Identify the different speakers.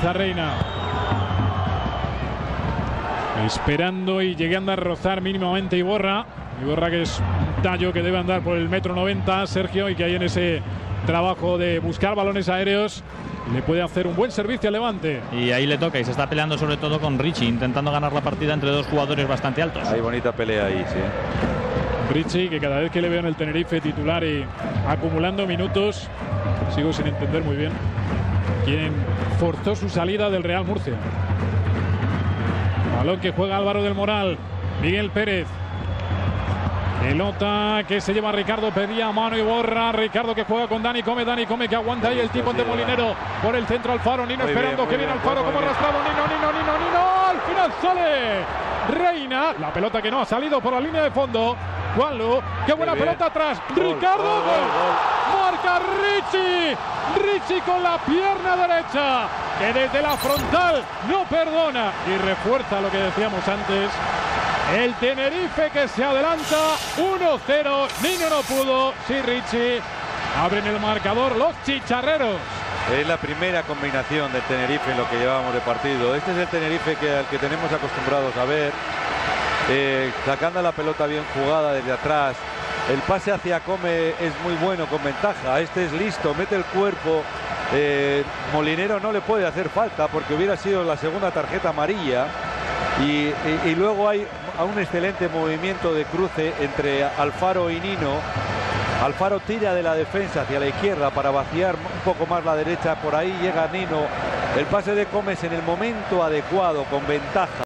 Speaker 1: Esa Reina. Esperando y llegando a rozar mínimamente Iborra. Iborra, que es un tallo que debe andar por el 1,90 m, Sergio, y que ahí en ese trabajo de buscar balones aéreos le puede hacer un buen servicio al Levante.
Speaker 2: Y ahí le toca, y se está peleando sobre todo con Richie, intentando ganar la partida entre dos jugadores bastante altos.
Speaker 3: Hay bonita pelea ahí, sí.
Speaker 1: Richie, que cada vez que le veo en el Tenerife titular y acumulando minutos, sigo sin entender muy bien quién forzó su salida del Real Murcia. Balón que juega Álvaro del Moral. Miguel Pérez. Pelota que se lleva Ricardo, pedía a mano Iborra. Ricardo que juega con Dani Come que aguanta ahí el tipo de Molinero por el centro. Alfaro, Nino esperando que viene Alfaro como arrastrado. Nino, al final sale Reina. La pelota que no ha salido por la línea de fondo. Juanlu, qué buena pelota atrás. Ricardo, gol. Marca Richie con la pierna derecha, que desde la frontal no perdona y refuerza lo que decíamos antes. El Tenerife que se adelanta 1-0. Nino no pudo. Sí, Richie. Abren el marcador los chicharreros.
Speaker 3: Es la primera combinación del Tenerife en lo que llevamos de partido. Este es el Tenerife al que tenemos acostumbrados a ver. Sacando la pelota bien jugada desde atrás. El pase hacia Come es muy bueno, con ventaja. Este es listo, mete el cuerpo. Molinero no le puede hacer falta porque hubiera sido la segunda tarjeta amarilla. Y luego hay un excelente movimiento de cruce entre Alfaro y Nino. Alfaro tira de la defensa hacia la izquierda para vaciar un poco más la derecha. Por ahí llega Nino. El pase de Gómez en el momento adecuado, con ventaja.